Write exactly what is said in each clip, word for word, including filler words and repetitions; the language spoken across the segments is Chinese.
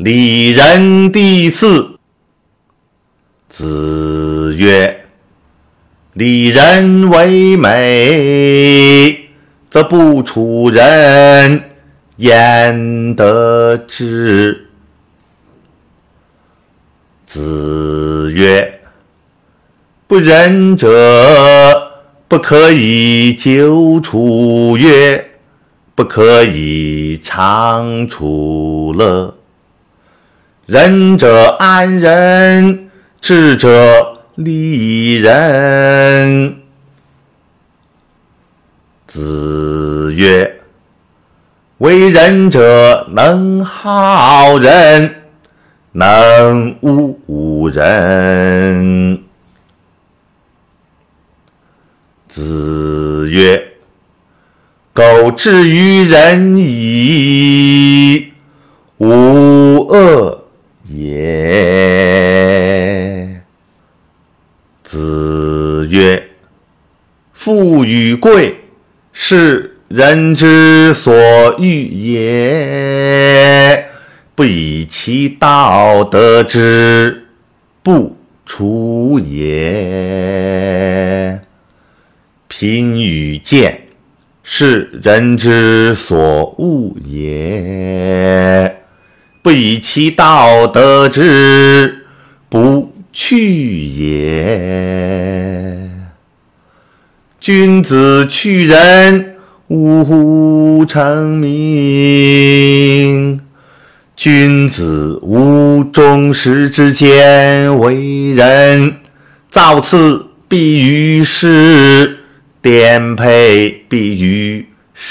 礼仁第四。子曰：礼仁为美，则不处人焉得之。子曰：不仁者，不可以久处乐，不可以长处乐。仁者安仁，智者利人。子曰：为人者能好人，能恶人。子曰：苟至于仁矣，无恶也。子曰：富与贵，是人之所欲也，不以其道得之，不处也。贫与贱，是人之所恶也，不以其道得之，不去也。君子去仁，勿成名。君子无忠实之见为人，造次必于世，颠沛必于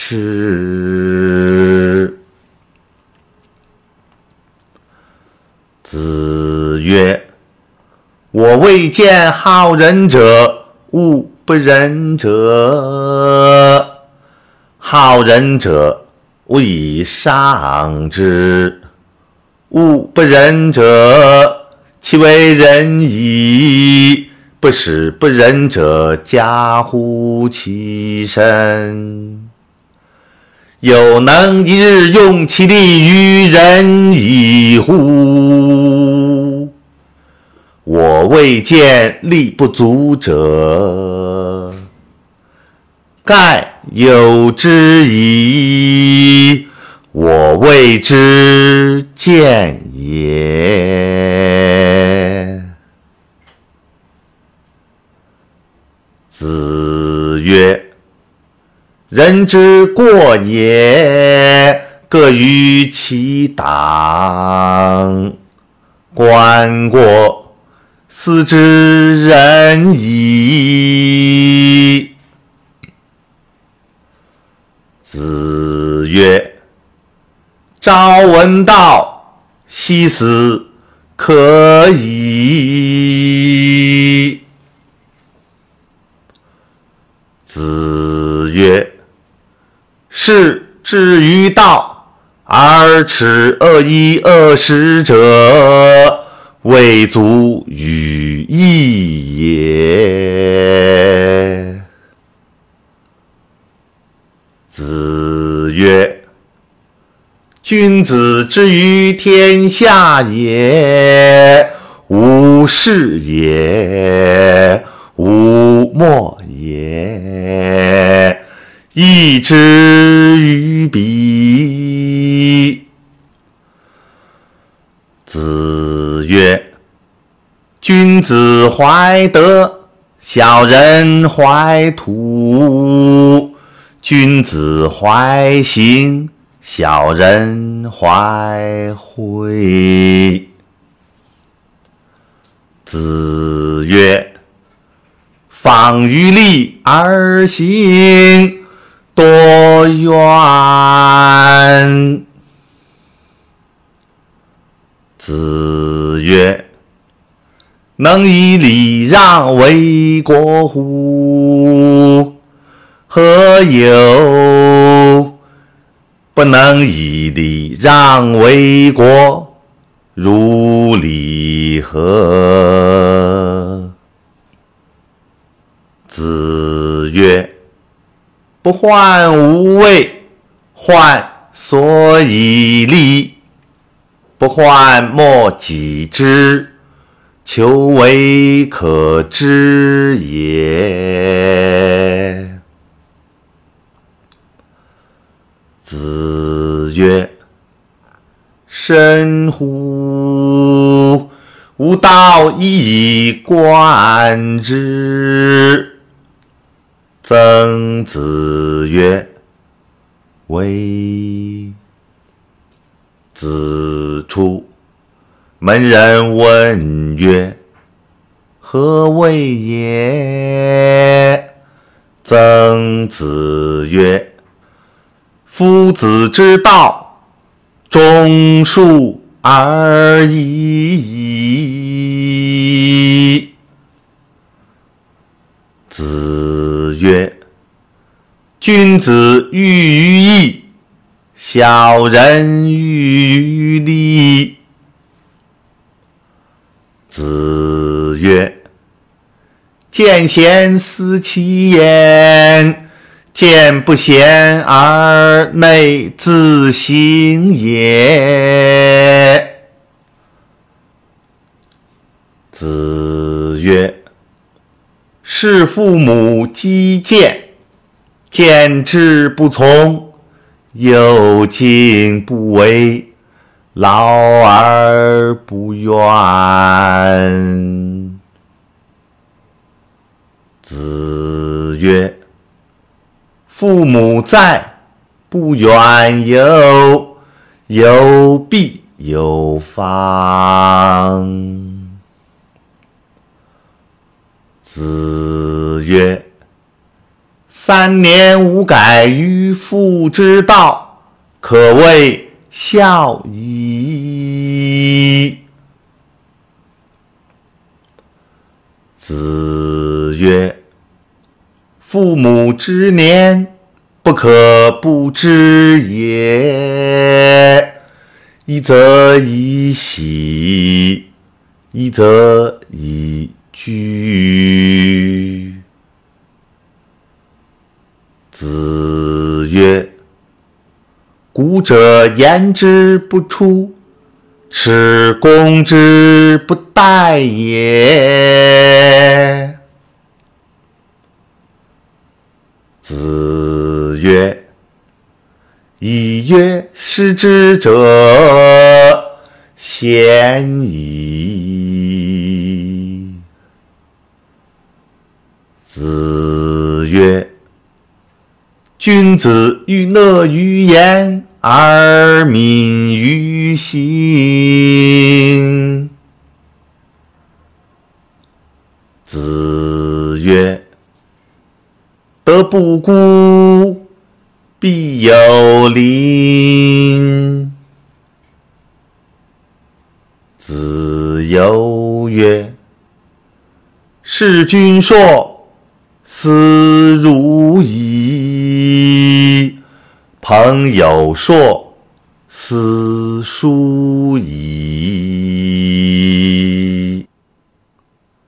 世。子曰：我未见好人者，恶不仁者。好人者，吾以上之；恶不仁者，其为仁矣，不使不仁者加乎其身。有能一日用其力于仁矣乎？我未见力不足者。盖有之矣，我未之见也。子曰：人之过也，各于其党。观过，斯之仁矣。子曰：朝闻道，夕死可矣。子曰：士之于道，而耻恶衣恶食者，未足与义也。子曰：君子之于天下也，无事也，无莫也，义之于彼。子曰：君子怀德，小人怀土。君子怀行，小人怀惠。子曰：访于利而行，多怨。子曰：能以礼让为国乎？何有？不能以礼让为国，如礼何？子曰：不患无位，患所以立。 不患莫己知，求为可知也。子曰：深乎！吾道一以贯之。曾子曰：为。子出，门人问曰：何谓也？曾子曰：夫子之道，忠恕而已。子曰：君子喻于义，小人喻于利。子曰：见贤思齐焉，见不贤而内自省也。子曰：事父母积谏，谏之不从，有敬不为，劳而不怨。子曰：父母在，不远游，有必有方。子曰：三年无改于父之道，可谓孝矣。子曰：父母之年，不可不知也。一则以喜，一则以惧。子曰：古者言之不出，耻攻之不殆也。子曰：以曰失之者，鲜矣。子曰：君子欲乐于言，而敏于行。子曰：德不孤，必有邻。子游曰：事君说，斯如矣；朋友说，斯疏矣。